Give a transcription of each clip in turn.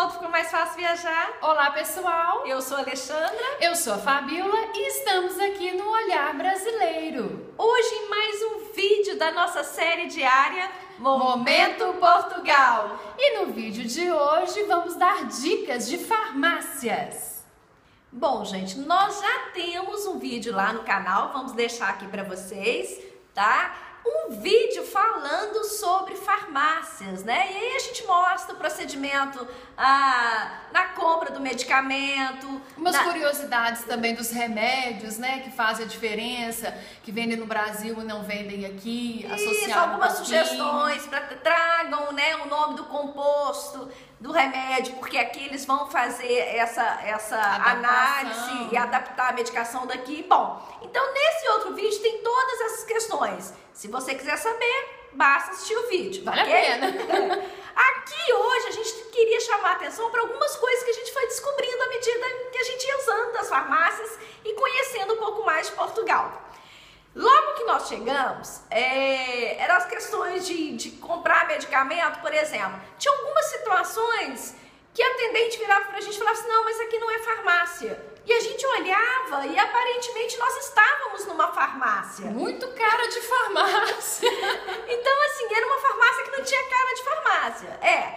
solto, fica mais fácil viajar. Olá, pessoal! Eu sou a Alexandra. Eu sou a Fabiola e estamos aqui no Olhar Brasileiro. Hoje em mais um vídeo da nossa série diária Momento Portugal. E no vídeo de hoje vamos dar dicas de farmácias. Bom, gente, nós já temos um vídeo lá no canal, vamos deixar aqui para vocês, tá? Um vídeo falando sobre farmácias, né? E aí a gente mostra o procedimento na compra do medicamento. Umas curiosidades também dos remédios, né? Que fazem a diferença, que vendem no Brasil e não vendem aqui. Isso, algumas sugestões para tragam, né, o nome do composto do remédio, porque aqui eles vão fazer essa análise e adaptar a medicação daqui. Bom, então nesse outro vídeo tem todas essas questões. Se você quiser saber, basta assistir o vídeo. Vale a pena. Aqui hoje a gente queria chamar a atenção para algumas coisas que a gente foi descobrindo à medida que a gente ia usando as farmácias e conhecendo um pouco mais de Portugal. Logo que nós chegamos, eram as questões de comprar medicamento, por exemplo. Tinha algumas situações que a atendente virava pra gente e falava assim, não, mas aqui não é farmácia. E a gente olhava e aparentemente nós estávamos numa farmácia. Muito cara de farmácia. Então, assim, era uma farmácia que não tinha cara de farmácia.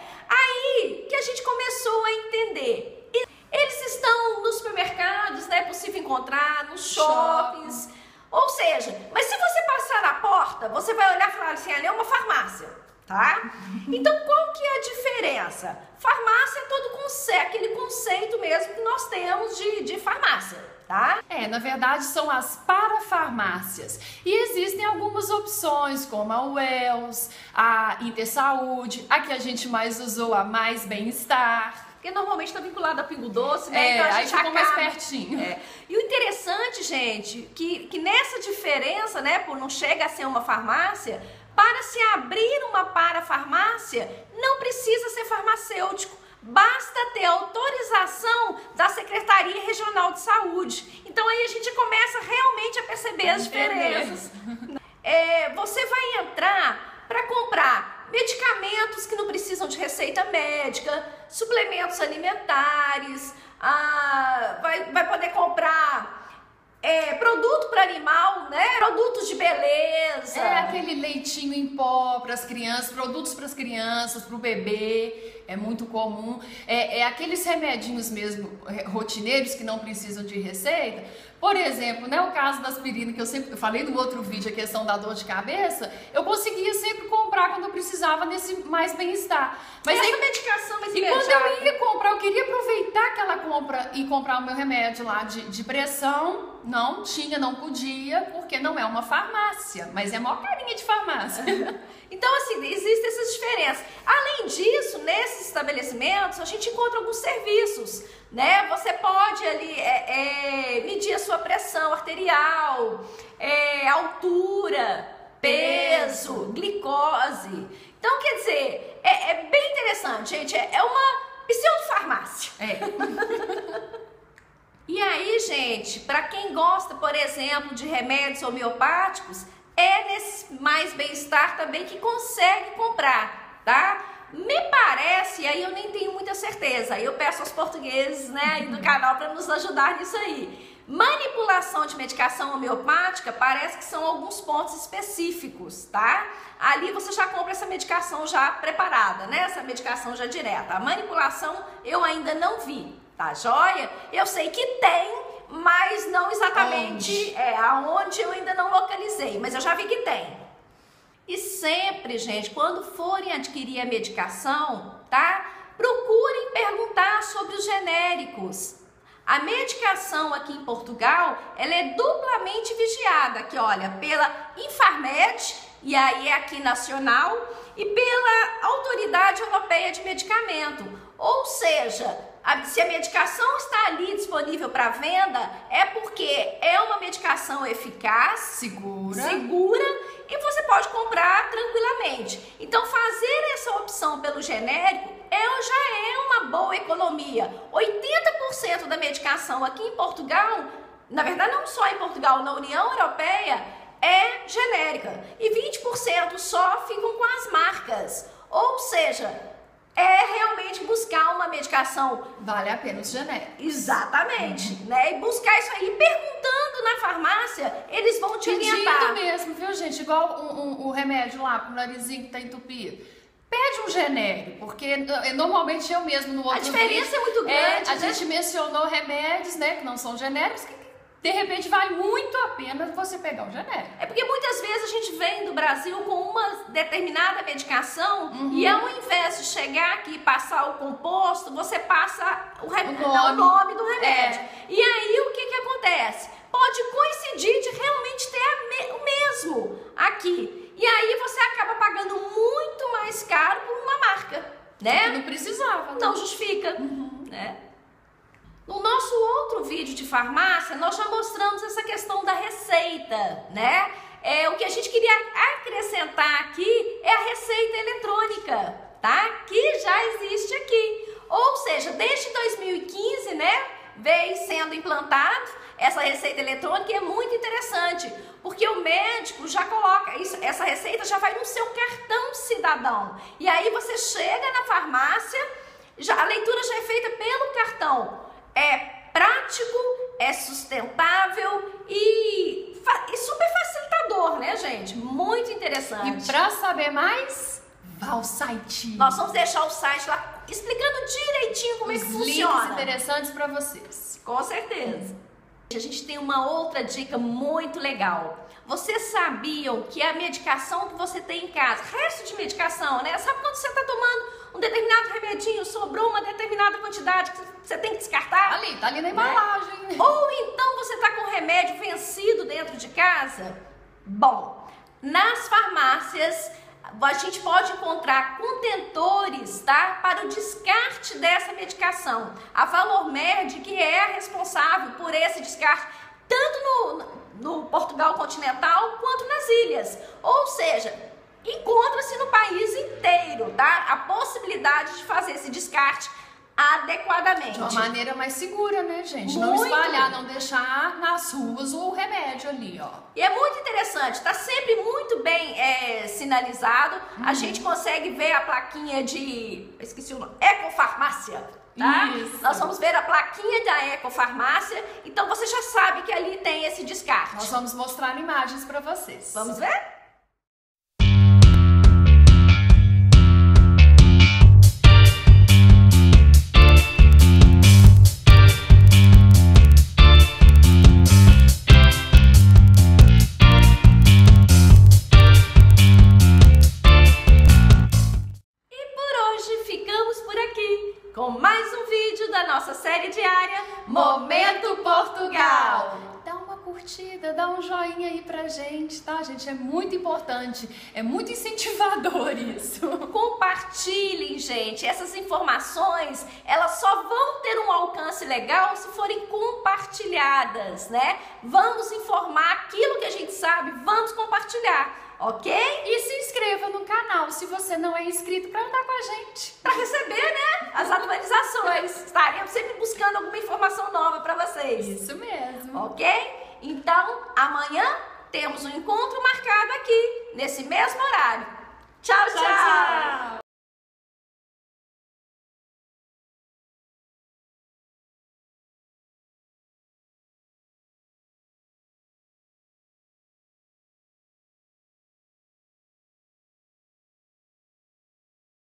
Aí que a gente começou a entender. Eles estão nos supermercados, né? É possível encontrar, nos shoppings. Ou seja, mas se você passar na porta, você vai olhar e falar assim, ali é uma farmácia, tá? Então, qual que é a diferença? Farmácia é aquele conceito mesmo que nós temos de farmácia, tá? Na verdade são as parafarmácias. E existem algumas opções, como a Wells, a Intersaúde, a que a gente mais usou, a Mais Bem-Estar. Porque normalmente está vinculado a Pingo Doce, né? Então a gente ficou mais pertinho. E o interessante, gente, que nessa diferença, né, por não chega a ser uma farmácia, para se abrir uma parafarmácia, não precisa ser farmacêutico. Basta ter autorização da Secretaria Regional de Saúde. Então aí a gente começa realmente a perceber as diferenças. Você vai entrar para comprar medicamentos que não precisam de receita médica, suplementos alimentares, vai poder comprar produto para animal, né? Produtos de beleza. Aquele leitinho em pó para as crianças, produtos para as crianças, para o bebê. É muito comum. Aqueles remedinhos mesmo rotineiros que não precisam de receita. Por exemplo, né, o caso da aspirina, que eu falei no outro vídeo, a questão da dor de cabeça, eu conseguia sempre comprar quando eu precisava nesse Mais Bem-Estar. Mas essa medicação mais quando eu ia comprar, eu queria aproveitar aquela compra e comprar o meu remédio lá de pressão. Não tinha, não podia, porque não é uma farmácia, mas é maior carinha de farmácia. Então, assim, existem essas diferenças. Além disso, nesses estabelecimentos, a gente encontra alguns serviços, né? Você pode ali medir a sua pressão arterial, altura, peso, glicose. Então, quer dizer, é bem interessante, gente. É uma pseudo-farmácia. E aí, gente, para quem gosta, por exemplo, de remédios homeopáticos, nesse Mais Bem-Estar também que consegue comprar, tá? Me parece, e aí eu nem tenho muita certeza, aí eu peço aos portugueses, né, aí do canal para nos ajudar nisso aí. Manipulação de medicação homeopática parece que são alguns pontos específicos, tá? Ali você já compra essa medicação já preparada, né? Essa medicação já direta. A manipulação eu ainda não vi, tá joia? Eu sei que tem, mas não exatamente aonde eu ainda não localizei, mas eu já vi que tem. E sempre, gente, quando forem adquirir a medicação, tá? Procurem perguntar sobre os genéricos. A medicação aqui em Portugal, ela é duplamente vigiada, aqui olha, pela Infarmed, e aí é aqui nacional, e pela Autoridade Europeia de Medicamento. Ou seja, se a medicação está ali disponível para venda, é porque é uma medicação eficaz, segura e você pode comprar tranquilamente. Então, fazer essa opção pelo genérico já é uma boa economia. 80% da medicação aqui em Portugal, na verdade não só em Portugal, na União Europeia, é genérica. E 20% só ficam com as marcas. Ou seja, é realmente buscar uma medicação. Vale a pena os genéricos. Exatamente, né? E buscar isso aí, perguntando na farmácia, eles vão te orientar. Pedindo mesmo, viu, gente? Igual o remédio lá pro narizinho que tá entupido. Pede um genérico, porque normalmente eu mesmo no outro A diferença é muito grande, a gente mencionou remédios, né, que não são genéricos, que de repente vale muito a pena você pegar um genérico. É porque muitas vezes a gente vem do Brasil com uma determinada medicação e ao invés de chegar aqui e passar o composto, você passa o nome do remédio. E aí o que acontece? Pode coincidir de realmente ter o mesmo aqui. E aí você acaba pagando muito mais caro por uma marca, né? Que não precisava. Não justifica, né? No nosso outro vídeo de farmácia, nós já mostramos essa questão da receita, né? O que a gente queria acrescentar aqui é a receita eletrônica, tá? Que já existe aqui. Ou seja, desde 2015, né, veio sendo implantado essa receita eletrônica e é muito interessante, porque o médico já coloca isso, essa receita já vai no seu cartão cidadão. E aí você chega na farmácia, a leitura já é feita pelo cartão. É prático, é sustentável e super facilitador, né, gente? Muito interessante. E para saber mais, vá ao site. Nós vamos deixar o site lá explicando direitinho como é que funciona. Links interessantes para vocês. Com certeza. A gente tem uma outra dica muito legal. Vocês sabiam que a medicação que você tem em casa, resto de medicação, né? Sabe quando você está tomando um determinado remedinho, sobrou uma determinada quantidade que você tem que descartar? Tá ali na embalagem. Né? Ou então você está com um remédio vencido dentro de casa? Bom, nas farmácias a gente pode encontrar contentores, tá, para o descarte dessa medicação. A Valormed, que é a responsável por esse descarte, tanto no Portugal continental quanto nas ilhas. Ou seja, encontra-se no país inteiro, tá, a possibilidade de fazer esse descarte adequadamente. De uma maneira mais segura, né, gente? Muito. Não espalhar, não deixar nas ruas o remédio ali, ó. E é muito interessante, tá sempre muito bem sinalizado. A gente consegue ver a plaquinha esqueci o nome, Ecofarmácia, tá? Isso. Nós vamos ver a plaquinha da Ecofarmácia, então você já sabe que ali tem esse descarte. Nós vamos mostrar imagens para vocês. Vamos ver? Com mais um vídeo da nossa série diária Momento Portugal. Dá uma curtida, dá um joinha aí pra gente, tá, gente? É muito importante, é muito incentivador isso. Compartilhem, gente. Essas informações, elas só vão ter um alcance legal se forem compartilhadas, né? Vamos informar aquilo que a gente sabe, vamos compartilhar. Ok? E se inscreva no canal se você não é inscrito para andar com a gente. Para receber, né, as atualizações. Estaremos sempre buscando alguma informação nova para vocês. Isso mesmo. Ok? Então, amanhã temos um encontro marcado aqui, nesse mesmo horário. Tchau, tchau!